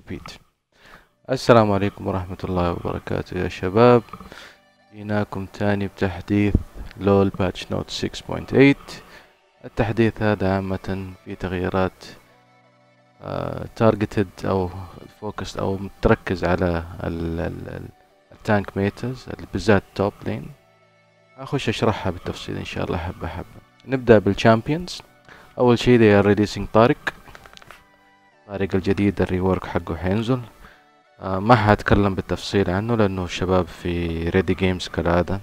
ريبيت. السلام عليكم ورحمة الله وبركاته يا شباب. جيناكم تاني بتحديث لول باتش نوت 6.8. التحديث هذا عامة في تغييرات تارجتد او فوكس او تركز على التانك ميترز بالذات توب لين. اخش اشرحها بالتفصيل ان شاء الله حبة حبة. نبدأ بالشامبيونز. اول شي they are releasing طارق الجديد، الريورك حقه حينزل. ما حاتكلم بالتفصيل عنه لانه الشباب في ريدي جيمز كالعادة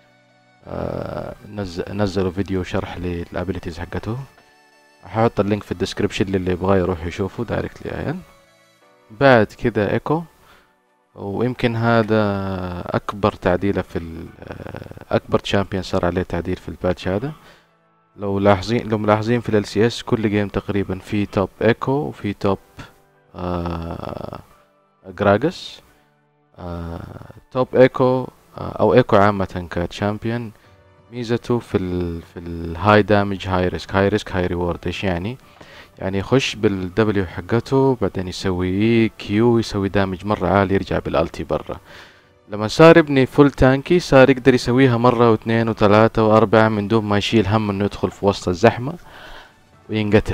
نزلوا فيديو شرح للابيليتيز حقته. هحط اللينك في الديسكريبشن للي يبغى يروح يشوفه دايركتلي عيان. بعد كذا ايكو، ويمكن هذا اكبر تعديله في اكبر تشامبيون صار عليه تعديل في الباتش هذا. لو ملاحظين في ال LCS كل جيم تقريبا في توب ايكو وفي توب جراجس. توب ايكو او ايكو عامة كتشامبيون ميزته في الهاي دامج هاي ريسك هاي ريورد. ايش يعني يخش بالدبليو حقته بعدين يسوي كيو يسوي دامج مرة عالي يرجع بالالتي برا. لما صار يبني فول تانكي صار يقدر يسويها مرة واثنين وثلاثة واربعة من دون ما يشيل هم انه يدخل في وسط الزحمة وينقتل.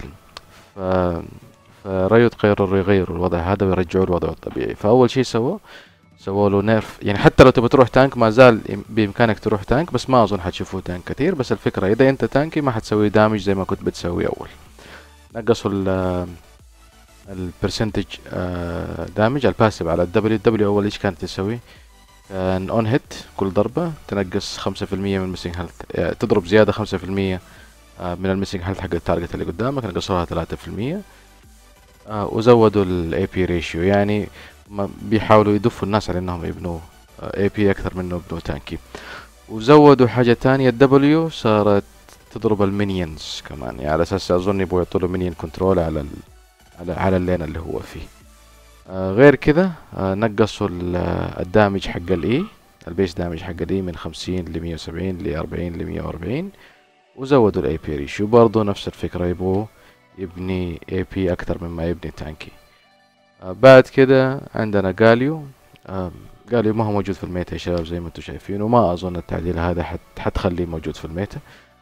فريوت قرروا يغيروا الوضع هذا ويرجعوا الوضع الطبيعي. فاول شيء سووا له نيرف، يعني حتى لو تبغى تروح تانك ما زال بامكانك تروح تانك، بس ما اظن حتشوفوه تانك كثير. بس الفكرة اذا انت تانكي ما حتسوي دامج زي ما كنت بتسوي اول. نقصوا البرسنتج دامج الباسيف على الدبليو اول ايش كانت تسوي؟ كان اون هيت كل ضربة تنقص 5% من الميسنج هيلث، تضرب زيادة 5% من الميسنج هيلث حق التارجت اللي قدامك، نقصوها 3%. وزودوا الاي بي ريشيو، يعني بيحاولوا يدفوا الناس على انهم يبنوا اي بي اكثر منه يبنوا تانكي. وزودوا حاجة تانية، الدبليو صارت تضرب المينيونز كمان، يعني على اساس اظن يبغوا يعطوا له مينيون كنترول على اللين اللي هو فيه. غير كذا نقصوا الدامج حق الاي، البيس دامج حق الاي من 50 ل 170 ل 40 ل 140. وزودوا الاي بي ريشيو برضو نفس الفكرة، يبغوا يبني اي بي اكثر مما يبني تانكي. بعد كده عندنا جاليو. جاليو ما هو موجود في الميتا يا شباب زي ما انتم شايفين، وما اظن التعديل هذا حتخليه موجود في الميتا.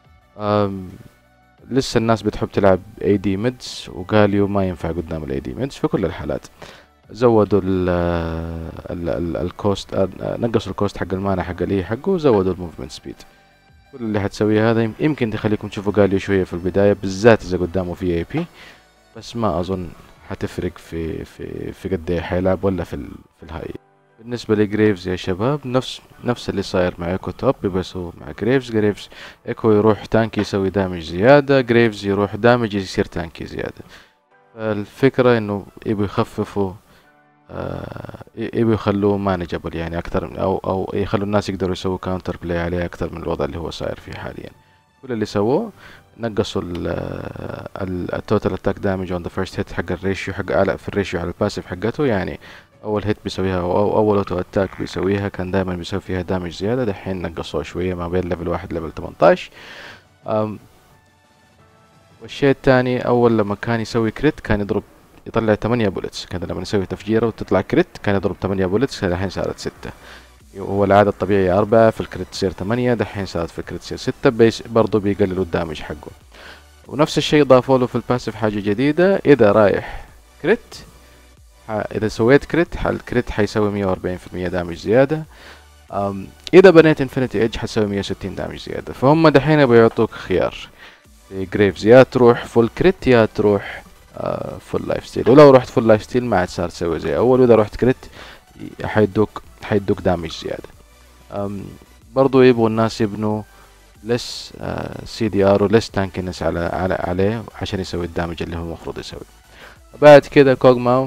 لسه الناس بتحب تلعب اي دي ميدز، وجاليو ما ينفع قدام الاي دي ميدز في كل الحالات. زودوا الكوست، نقصوا الكوست حق المانا حق الاي حقه، وزودوا الموفمنت سبيد. كل اللي حتسويه هذا يمكن تخليكم تشوفوا جاليو شويه في البدايه، بالذات اذا قدامه في اي بي، بس ما اظن حتفرق في قد ايه حيلعب ولا في الهاي. بالنسبه لجريفز يا شباب نفس اللي صاير مع ايكو توب بيسووا مع جريفز ايكو يروح تانكي يسوي دامج زياده، جريفز يروح دامج يصير تانكي زياده. فالفكره انه يبوا يخففوا، يبوا يخلوه مانجبل يعني اكثر، او يخلوا الناس يقدروا يسووا كاونتر بلاي عليه اكثر من الوضع اللي هو صاير فيه حاليا. كل اللي سووه نقصوا التوتال اتاك دامج اون ذا فيرست هيت حق الريشيو حق في الريشيو على الباسيف حقته. يعني اول هيت بيسويها او اول اوتو اتاك بيسويها كان دائما بيسوي فيها دامج زياده، دحين نقصوها شويه ما بين ليفل 1 ليفل 18. والشيء الثاني، اول لما كان يسوي كريت كان يطلع 8 بولتس، كان لما يسوي تفجيره وتطلع كريت كان يضرب 8 بولتس، الحين صارت 6. هو العادة الطبيعي 4، في الكريت تصير 8، دحين صارت في الكريت تصير 6. برضو بيقللوا الدامج حقه. ونفس الشيء ضافوا له في الباسيف حاجة جديدة، إذا رايح كريت إذا سويت كريت الكريت حيسوي 140% دامج زيادة. إذا بنيت انفينيتي ايدج حتسوي 160 دامج زيادة. فهم دحين يبغوا يعطوك خيار في جريفز، يا تروح فول كريت يا تروح فول لايف ستيل. ولو رحت فول لايف ستيل ما عاد صار تسوي زي أول، وإذا رحت كريت حيدوك دامج زيادة. برضو يبغوا الناس يبنوا لس سي دي ار ولس تانكنس عليه عشان يسوي الدامج اللي هو المفروض يسوي. بعد كده كوغماو.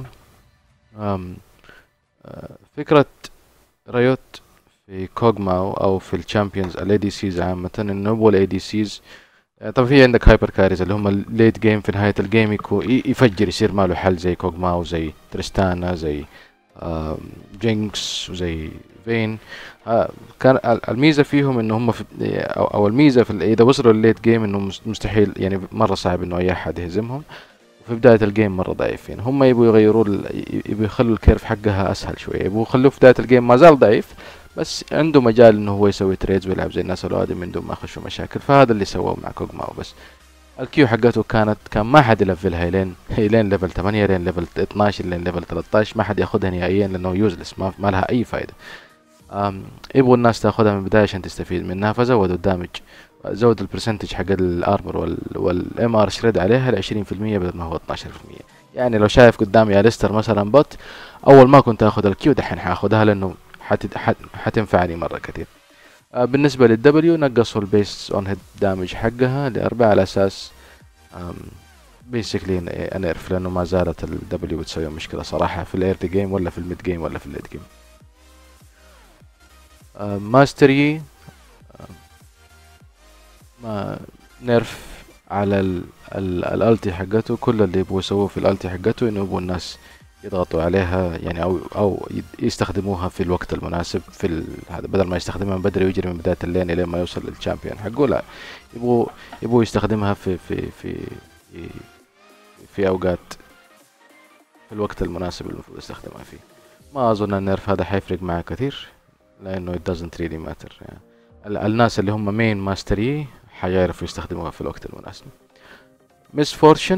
فكرة ريوت في كوغماو او في الشامبيونز الاي دي سيز عامة، انه هو الاي دي سيز طبعا في عندك هايبر كاريز اللي هم الليت جيم، في نهاية الجيم يفجر يصير ماله حل زي كوغماو زي تريستانا زي جينكس وزي فين. كان الميزه فيهم انه هم او الميزه اذا وصلوا الليت جيم انه مستحيل، يعني مره صعب انه اي احد يهزمهم. في بداية الجيم مرة ضعيفين. هم يبوا يغيروا يبوا يخلوا الكيرف حقها اسهل شوية، يبوا يخلوه في بداية الجيم ما زال ضعيف بس عنده مجال انه هو يسوي تريدز ويلعب زي الناس الأوادم من دون ما يخشوا مشاكل. فهذا اللي سووه مع كوغماو. بس الكيو حقته كان ما حد يلفلها لين ليفل 8 لين ليفل 12 لين ليفل 13 ما حد ياخذها نهائيا لانه يوزلس ما لها اي فائدة. يبغوا الناس تاخذها من البداية عشان تستفيد منها، فزودوا الدامج، زود البرسنتج حق الارمر والام ار شريد عليها ل 20% بدل ما هو 12%. يعني لو شايف قدامي اليستر مثلا بوت، اول ما كنت اخذ الكيو دحين حاخذها لانه حتنفعني مره كثير. بالنسبه للدبليو نقصوا البيس اون هيد دامج حقها لأربعة على اساس بيسكلي انيرف، لانه ما زالت الدبليو بتسوي مشكله صراحه في الايرلي جيم ولا في الميد جيم ولا في الليت جيم. ماستري ما نيرف على الالتي حقته. كل اللي يبغوا يسووه في الالتي حقته انه يبغوا الناس يضغطوا عليها يعني او يستخدموها في الوقت المناسب في هذا، بدل ما يستخدمها من بدري ويجري من بداية اللين الى ما يوصل للشامبيون حقه. لا، يبغوا يستخدمها في اوقات في الوقت المناسب اللي المفروض يستخدمها فيه. ما اظن النيرف هذا حيفرق معه كثير لانه it doesn't really matter يعني. الناس اللي هم مين ماستري حيعرفوا يستخدموها في الوقت المناسب. مس فورشن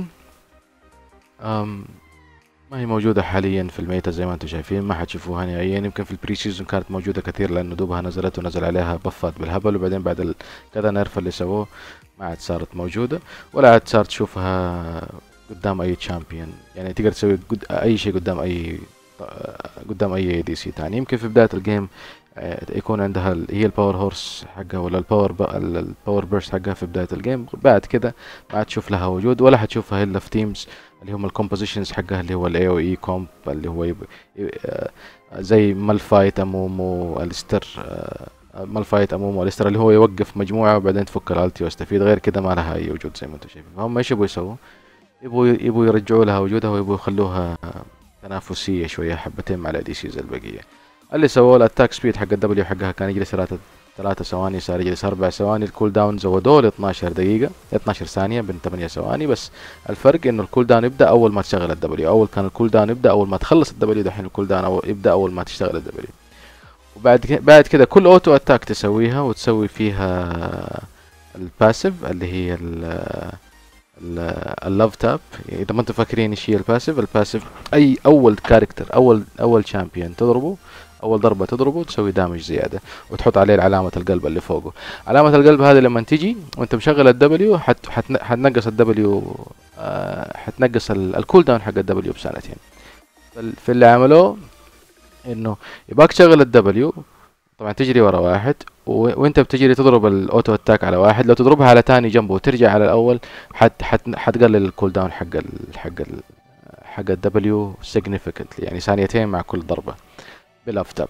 ما هي موجودة حاليا في الميتا زي ما انتم شايفين، ما حتشوفوها نهائيا. يمكن في البري سيزون كانت موجودة كثير لانه دوبها نزلت ونزل عليها بفات بالهبل، وبعدين بعد كذا نيرف اللي سووه ما عاد صارت موجودة ولا عاد صارت تشوفها قدام اي تشامبيون. يعني تقدر تسوي اي شيء قدام اي دي سي تاني. يمكن في بداية الجيم يكون عندها هي الباور هورس حقها ولا الباور بيرست حقها في بداية الجيم، بعد كده ما تشوف لها وجود ولا حتشوفها الا في تيمز اللي هم الكومبوزيشنز حقها اللي هو الاي او اي كومب اللي هو زي مالفايت امومو الستر مالفايت امومو الستر اللي هو يوقف مجموعة وبعدين تفك الالتي واستفيد. غير كده ما لها اي وجود زي ما انتم شايفين. فهم ايش يبغوا يسووا؟ يبغوا يرجعوا لها وجودها ويبغوا يخلوها تنافسية شوية حبتين مع الدي سيز البقية. اللي سووه الاتاك سبيد حق الدبليو حقها كان يجلس 3 ثواني صار يجلس 4 ثواني. الكول داون زودوه ل 12 دقيقة 12 ثانية بين 8 ثواني. بس الفرق انه الكول داون يبدا اول ما تشغل الدبليو. اول كان الكول داون يبدا اول ما تخلص الدبليو، دحين الكول داون يبدا اول ما تشتغل الدبليو. بعد كده كل اوتو اتاك تسويها وتسوي فيها الباسيف اللي هي اللاف تاب. اذا ما انتم فاكرين ايش هي الباسيف اي اول كاركتر اول شامبيون تضربه، اول ضربه تضربه تسوي دامج زياده وتحط عليه علامه القلب اللي فوقه. علامه القلب هذه لما تجي وانت مشغل الدبليو حتنقص الدبليو حتنقص الكول داون حق الدبليو بسنتين. في اللي عملوه انه يباك تشغل الدبليو طبعا تجري ورا واحد وانت بتجري تضرب الاوتو اتاك على واحد، لو تضربها على تاني جنبه وترجع على الاول حتقلل الكول داون حق الدبليو significantly، يعني ثانيتين مع كل ضربه بالاف تاب.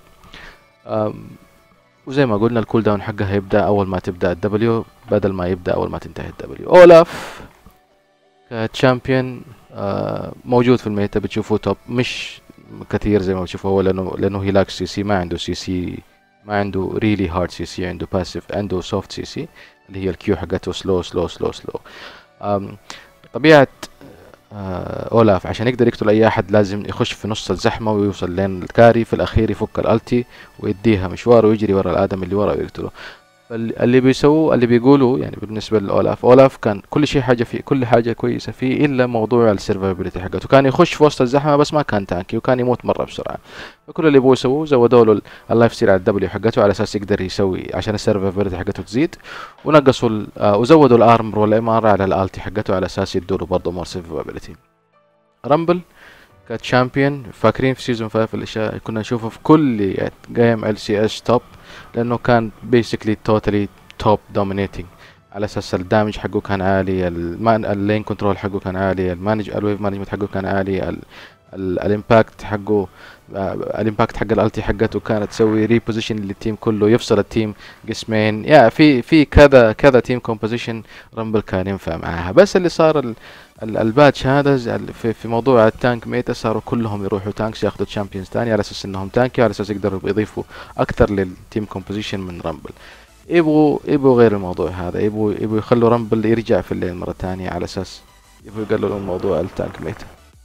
وزي ما قلنا الكول داون حقها يبدا اول ما تبدا الدبليو بدل ما يبدا اول ما تنتهي الدبليو. اولاف كتشامبيون موجود في الميتا، بتشوفوه توب مش كثير زي ما بتشوفوا هو لانه هي لاك سي ما عنده سي ما عنده ريلي هارد سي عنده باسيف، عنده سوفت سي اللي هي الكيو حقته سلو سلو سلو سلو. طبيعة اولاف عشان يقدر يقتل اي احد لازم يخش في نص الزحمة ويوصل لين الكاري، في الاخير يفك الالتي ويديها مشوار ويجري ورا الادم اللي ورا ويقتله. اللي بيسووا اللي بيقولوا يعني بالنسبة لأولاف كان كل حاجة كويسة فيه إلا موضوع السيرفايبيليتي حقته. كان يخش في وسط الزحمة بس ما كان تانكي وكان يموت مرة بسرعة. فكل اللي يسووه زودوا له اللايف ستيل على الدبليو حقته على أساس يقدر يسوي عشان السيرفايبيليتي حقته تزيد، ونقصوا وزودوا الارمر والام ار على الالتي حقته على أساس يدوا له برضه مور سيرفايبيليتي. رامبل كتشامبيون فاكرين في سيزون 5 الاشياء كنا نشوفه في كل جيم LCS توب، لانه كان بيسكلي توتالي توب دومينيتنج على اساس الدامج حقه كان عالي، اللين كنترول حقه كان عالي، الويف مانجمنت حقه كان عالي، الامباكت حقه الامباكت حق الالتي حقته كانت تسوي ريبوزيشن للتيم كله، يفصل التيم قسمين. في كذا تيم كومبوزيشن رامبل كان ينفع معاها. بس اللي صار الباتش هذا في موضوع التانك ميتا صاروا كلهم يروحوا تانكس ياخذوا تشامبيونز تاني على اساس انهم تانكي، على اساس يقدروا يضيفوا اكثر للتيم كومبوزيشن من رامبل. يبغوا غير الموضوع هذا، يبغوا يخلوا رامبل يرجع في الليل مرة تانية على اساس يبغوا يقللون موضوع التانك ميت.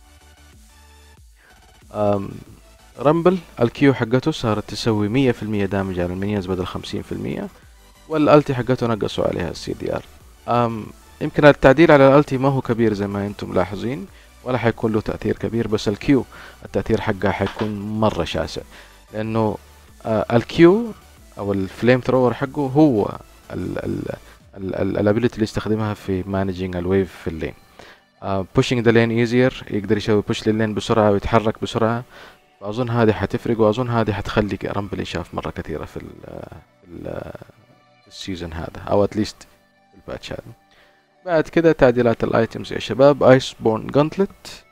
رامبل الكيو حقته صارت تسوي 100% دامج على المينيونز بدل 50%، والالتي حقته نقصوا عليها السي دي ار. يمكن التعديل على الالتي ما هو كبير زي ما انتم ملاحظين، ولا حيكون له تأثير كبير، بس الكيو التأثير حقها حيكون مرة شاسع، لأنه الكيو أو الفليم ثرور حقه هو الابيلتي اللي يستخدمها في مانجينج الويف في اللين. pushing the lane easier، يقدر يسوي push لللين بسرعة ويتحرك بسرعة. فأظن هذه حتفرق، وأظن هذه حتخلي رامبل يشاف مرة كثيرة في السيزون هذا، أو اتليست في الباتش هذا. بعد كده تعديلات الايتمز يا شباب. ايس بورن جانتلت.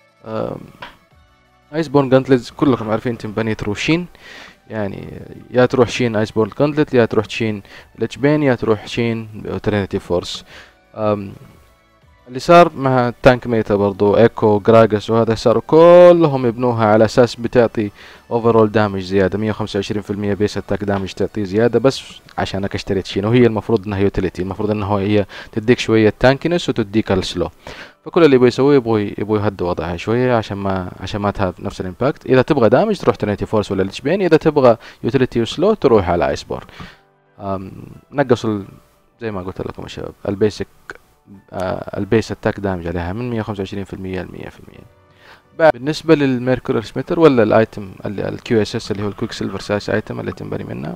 ايس بورن جانتلت كلكم عارفين تنبني تروح شين، يعني يا تروح شين ايس بورن جانتلت، يا تروح شين ليتش بين، يا تروح شين ترينيتي فورس. اللي صار مع التانك ميتا برضو ايكو جراجس وهذا صاروا كلهم يبنوها على اساس بتعطي اوفرول دامج زياده 125% بيس اتاك دامج تعطيه زياده، بس عشانك اشتريت شين، وهي المفروض انها يوتيليتي، المفروض انها هي تديك شويه تانكنس وتديك السلو. فكل اللي يسويه يبغوا يهدوا وضعها شويه عشان ما تهاب نفس الامباكت. اذا تبغى دامج تروح ترينيتي فورس ولا ليتش بين، اذا تبغى يوتيليتي وسلو تروح على ايس بورن. نقصوا زي ما قلت لكم يا شباب البيسك البيس اتاك دامج عليها من 125% ل 100%. بالنسبة للميركوري سميتر ولا الايتم الكيو اس اس اللي هو الكويك سيلفر سايس ايتم اللي تنبني منها،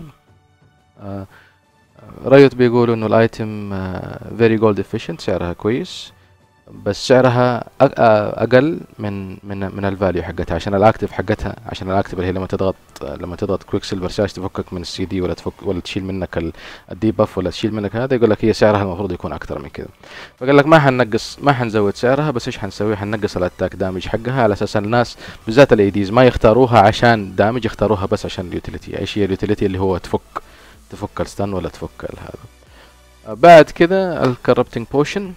رايوت بيقولوا انه الايتم فيري جولد افيشنت، سعرها كويس، بس سعرها اقل من الفاليو حقتها، عشان الاكتف حقتها، عشان الاكتف اللي هي لما تضغط كويك سيلفر ساش تفكك من السي دي، ولا تشيل منك الدي باف، ولا تشيل منك هذا، يقول لك هي سعرها المفروض يكون اكثر من كذا. فقال لك ما حنزود سعرها، بس ايش حنسوي؟ حنقص الاتاك دامج حقها، على اساس الناس بالذات الاي ديز ما يختاروها عشان دامج، يختاروها بس عشان اليوتيليتي. ايش هي اليوتيليتي؟ اللي هو تفك الستان ولا تفك هذا. بعد كذا الكربتنج بوشن.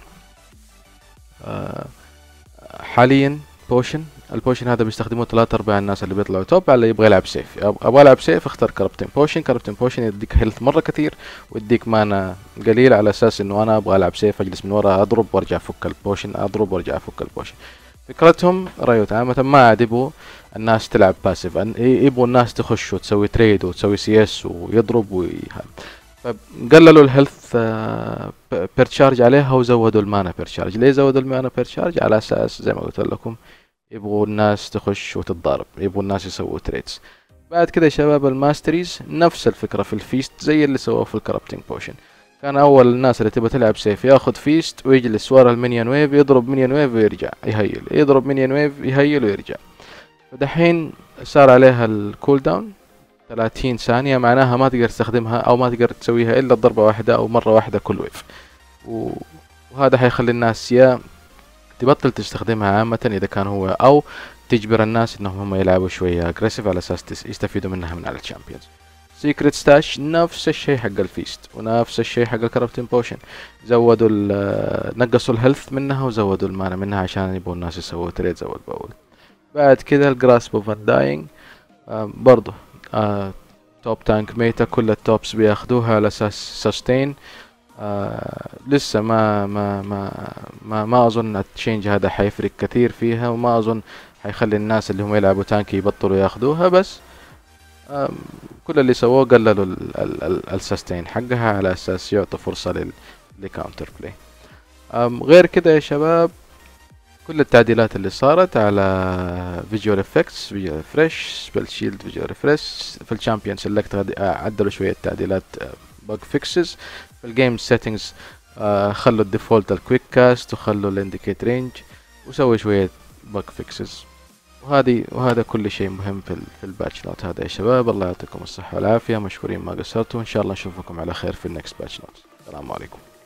حاليا البوشن هذا بيستخدموه 3/4 الناس اللي بيطلعوا توب. على يبغى يلعب سيف، ابغى العب سيف اختار كربتنج بوشن يديك هيلث مره كثير ويديك مانا قليل، على اساس انه انا ابغى العب سيف اجلس من ورا اضرب وارجع افك البوشن، اضرب وارجع افك البوشن. فكرتهم رايوت عامة ما عاد يبغوا الناس تلعب باسيف، يبغوا الناس تخش وتسوي تريد وتسوي سي اس ويضرب فقللوا الهيلث بير تشارج عليها وزودوا المانا بير تشارج. ليه زودوا المانا بير تشارج؟ على اساس زي ما قلت لكم يبغوا الناس تخش وتتضارب، يبغوا الناس يسووا تريدز. بعد كده يا شباب الماستريز نفس الفكرة في الفيست زي اللي سووه في الكربتنج بوشن. كان اول الناس اللي تبغى تلعب سيف ياخذ فيست ويجلس ورا المينيون ويف، يضرب مينيون ويف ويرجع يهيل، يضرب مينيون ويف يهيل ويرجع. فدحين صار عليها الكول داون 30 ثانية، معناها ما تقدر تستخدمها او ما تقدر تسويها الا ضربة واحدة او مرة واحدة كل ويف. وهذا حيخلي الناس يا تبطل تستخدمها عامة اذا كان هو، او تجبر الناس انهم هم يلعبوا شوية اجريسيف على اساس يستفيدوا منها من على الشامبيونز. سيكريت ستاش نفس الشيء حق الفيست ونفس الشيء حق الكربتين بوشن، زودوا نقصوا الهيلث منها وزودوا المانا منها عشان يبغوا الناس يسووا تريد اول باول. بعد كذا الجراسب اوف انداينج برضو توب تانك ميتا، كل التوبس بياخدوها على اساس سستين. لسه ما اظن التشينج هذا حيفرق كثير فيها، وما اظن حيخلي الناس اللي هم يلعبوا تانك يبطلوا ياخدوها، بس كل اللي سووه قللوا السستين حقها على اساس يعطوا فرصة لكاونتر بلاي. غير كده يا شباب كل التعديلات اللي صارت على فيجوال افكتس، فيجوال ريفرش، سبيل شيلد، فيجوال ريفرش. في الشامبيون سيلكت عدلوا شوية تعديلات بug fixes. في الجيم سيتنجز خلوا الديفولت الكويك كاست وخلوا الانديكيت رينج وسووا شوية bug fixes. وهذا كل شيء مهم في الباتش نوت هذا يا شباب. الله يعطيكم الصحة والعافية، مشكورين ما قصرتوا، ان شاء الله نشوفكم على خير في النكست باتش نوت. السلام عليكم.